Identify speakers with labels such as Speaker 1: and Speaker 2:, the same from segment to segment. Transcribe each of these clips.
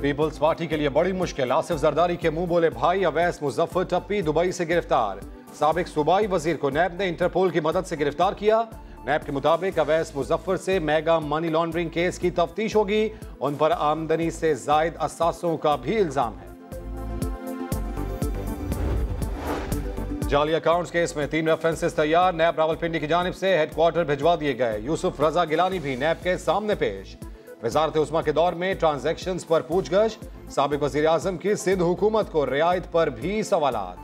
Speaker 1: Peoples party के लिए बड़ी मुश्किल। आसिफ जरदारी के मुंह बोले भाई अवैस मुजफ्फर टप्पी दुबई से गिरफ्तार। साबिक सूबाई वजीर को नैब ने इंटरपोल की मदद से गिरफ्तार किया। नैब के मुताबिक अवैस मुजफ्फर से मेगा मनी लॉन्ड्रिंग केस की तफ्तीश होगी। उन पर आमदनी से जायद असासों का भी इल्जाम है। जाली अकाउंट्स केस में 3 रेफरेंसेस तैयार। नैब रावलपिंडी की जानिब से हेडक्वार्टर भिजवा दिए गए। यूसुफ रजा गिलानी भी नैब के सामने पेश। वजारत उस्मा के दौर में ट्रांजैक्शंस पर पूछगछ। साबिक वजीर आजम की सिंध हुकूमत को रियायत पर भी सवालात।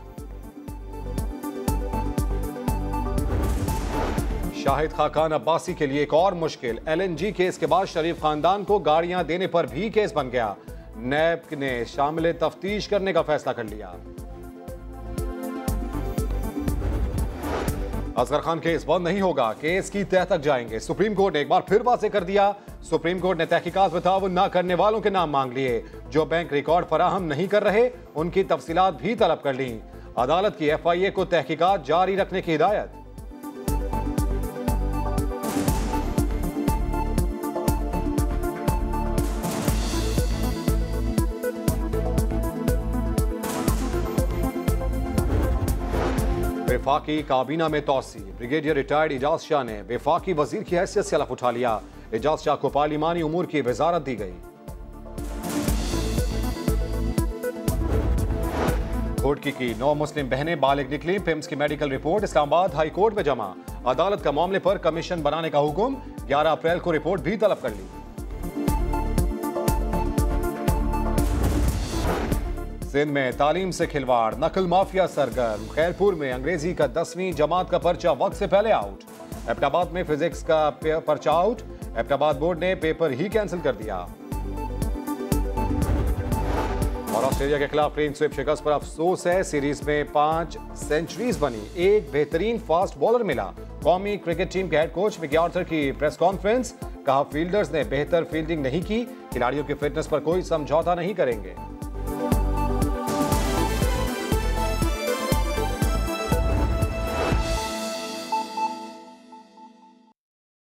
Speaker 1: शाहिद खाकान अब्बासी के लिए एक और मुश्किल। LNG केस के बाद शरीफ खानदान को गाड़ियां देने पर भी केस बन गया। नैब ने शामिल तफ्तीश करने का फैसला कर लिया। असगर खान केस बंद नहीं होगा, केस की तह तक जाएंगे। सुप्रीम कोर्ट ने एक बार फिर वाज़ेह कर दिया। सुप्रीम कोर्ट ने तहकीकात में ताउन न करने वालों के नाम मांग लिए। जो बैंक रिकॉर्ड फराहम नहीं कर रहे उनकी तफसीलात भी तलब कर ली। अदालत की FIA को तहकीकात जारी रखने की हिदायत। वफाकी काबीना में तौसी। ब्रिगेडियर रिटायर्ड एजाज शाह ने वफाकी वजीर की हैसियत से हलफ उठा लिया। एजाज शाह को पार्लिमानी उमूर की वजारत दी गई। घोटकी की 9 मुस्लिम बहनें बालिग निकली। पिम्स की medical report Islamabad high court में जमा। अदालत का मामले पर कमीशन बनाने का हुक्म। 11 अप्रैल को रिपोर्ट भी तलब कर ली। सिंध में तालीम से खिलवाड़, नकल माफिया सरगर्म। खैरपुर में अंग्रेजी का 10वीं जमात का पर्चा वक्त से पहले आउट। एबटाबाद में फिजिक्स का पर्चा आउट। एबटाबाद बोर्ड ने पेपर ही कैंसिल कर दिया। और ऑस्ट्रेलिया के खिलाफ क्लीन स्वीप शिकस्त पर अफसोस है। सीरीज में 5 सेंचुरीज बनी। एक बेहतरीन फास्ट बॉलर मिला। कौमी क्रिकेट टीम के हेड कोच मिकी आर्थर की प्रेस कॉन्फ्रेंस। कहा फील्डर्स ने बेहतर फील्डिंग नहीं की। खिलाड़ियों की फिटनेस पर कोई समझौता नहीं करेंगे।